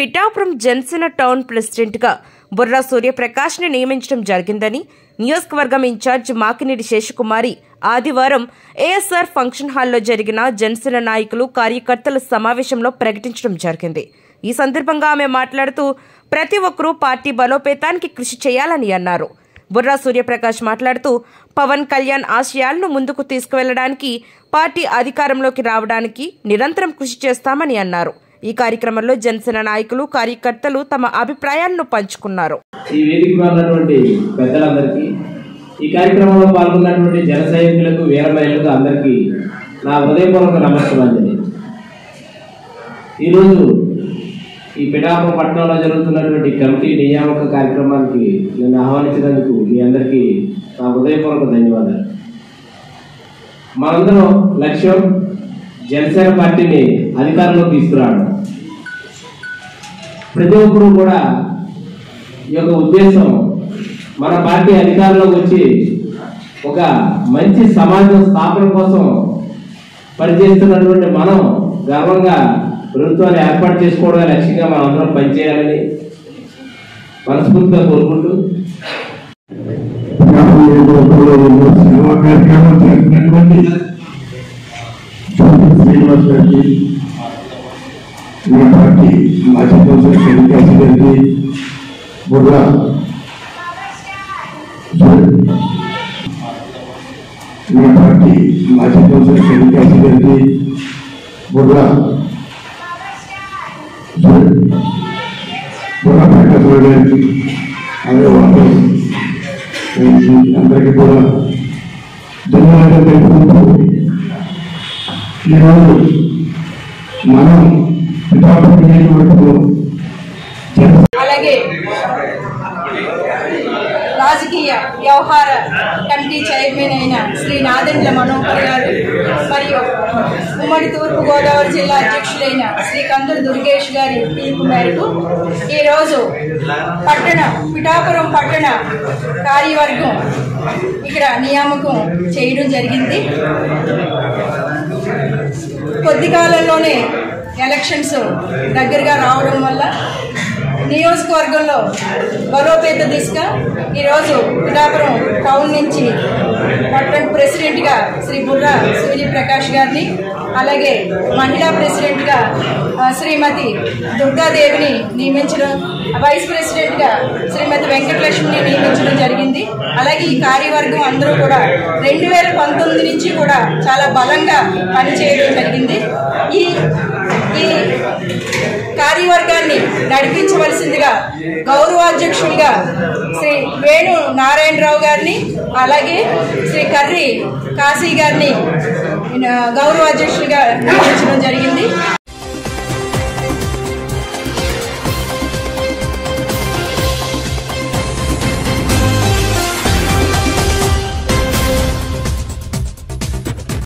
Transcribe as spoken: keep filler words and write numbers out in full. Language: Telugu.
పిఠాపురం జనసేన టౌన్ ప్రెసిడెంట్ గా బుర్రా సూర్యప్రకాష్ ని నియమించడం జరిగిందని నియోజకవర్గం ఇన్ఛార్జ్ మాకినేడి శేషకుమారి ఆదివారం ఏఎస్ఆర్ ఫంక్షన్ హాల్లో జరిగిన జనసేన నాయకులు కార్యకర్తల సమావేశంలో ప్రకటించడం జరిగింది। ఈ సందర్భంగా ఆమె మాట్లాడుతూ ప్రతి ఒక్కరూ పార్టీ బలోపేతానికి కృషి చేయాలని అన్నారు। బుర్రా సూర్యప్రకాష్ మాట్లాడుతూ పవన్ కళ్యాణ్ ఆశయాలను ముందుకు తీసుకువెళ్లడానికి పార్టీ అధికారంలోకి రావడానికి నిరంతరం కృషి చేస్తామని అన్నారు। ఈ కార్యక్రమంలో జనసేన నాయకులు కార్యకర్తలు తమ అభిప్రాయాలను పంచుకున్నారు। ఈ వేదికలో ఉన్నటువంటి పెద్దలందరికీ ఈ కార్యక్రమంలో పాల్గొన్నటువంటి జన సైనికులకు వీర మహిళలకు అందరికీ నా హృదయపూర్వక నమస్కారాలు। ఈరోజు ఈ పిఠాపురం పట్టణంలో జరుగుతున్నటువంటి కమిటీ నియామక కార్యక్రమానికి నేను ఆహ్వానించినందుకు మీ అందరికీ నా హృదయపూర్వక ధన్యవాదాలు। మనందరం లక్ష్యం జనసేన పార్టీని అధికారంలోకి తీసుకురావడం। ప్రతి ఒక్కరూ కూడా ఈ యొక్క ఉద్దేశం మన పార్టీ అధికారంలోకి వచ్చి ఒక మంచి సమాజం స్థాపన కోసం పనిచేస్తున్నటువంటి మనం గర్వంగా ప్రభుత్వాన్ని ఏర్పాటు చేసుకోవడమే లక్ష్యంగా మనం అందరం పనిచేయాలని మనస్ఫూర్తిగా కోరుకుంటూ శ్రీనివాస్ గారికి మా పార్టీ మాజీ కౌన్సిలర్ శ్రీనివాస్ గారికి బుర్రా మా పార్టీ మాజీ కౌన్సిలర్ శ్రీనివాస్ గారికి బుర్రా బుర్రా ప్రకాశరావు గారికి అదే వాళ్ళు అందరికీ కూడా ధన్యవాదాలు తెలుపుకుంటూ ఈరోజు మనం అలాగే రాజకీయ వ్యవహార కమిటీ చైర్మన్ అయిన శ్రీ నాదెండ్ల మనోహర్ గారు మరియు ఉమ్మడి తూర్పు గోదావరి జిల్లా అధ్యక్షులైన శ్రీ కందుల దుర్గేష్ గారి పిలుపు మేరకు ఈరోజు పట్టణ పిఠాపురం పట్టణ కార్యవర్గం ఇక్కడ నియామకం చేయడం జరిగింది। కొద్ది కాలంలోనే ఎలక్షన్స్ దగ్గరగా రావడం వల్ల నియోజకవర్గంలో బలోపేత దిశగా ఈరోజు పిఠాపురం టౌన్ నుంచి పట్టణ ప్రెసిడెంట్గా శ్రీ బుర్రా సూర్యప్రకాష్ గారిని, అలాగే మహిళా ప్రెసిడెంట్గా శ్రీమతి దుర్గాదేవిని నియమించడం, వైస్ ప్రెసిడెంట్గా శ్రీమతి వెంకటలక్ష్మిని నియమించడం జరిగింది। అలాగే ఈ కార్యవర్గం అందరూ కూడా రెండు వేల పంతొమ్మిది నుంచి కూడా చాలా బలంగా పనిచేయడం జరిగింది। ఈ ఈ కార్యవర్గాన్ని నడిపించవలసిందిగా గౌరవాధ్యక్షుడిగా శ్రీ వేణు నారాయణరావు గారిని, అలాగే శ్రీ కర్రి కాశీ గారిని గౌరవాధ్యక్షుడిగా నియమించడం జరిగింది।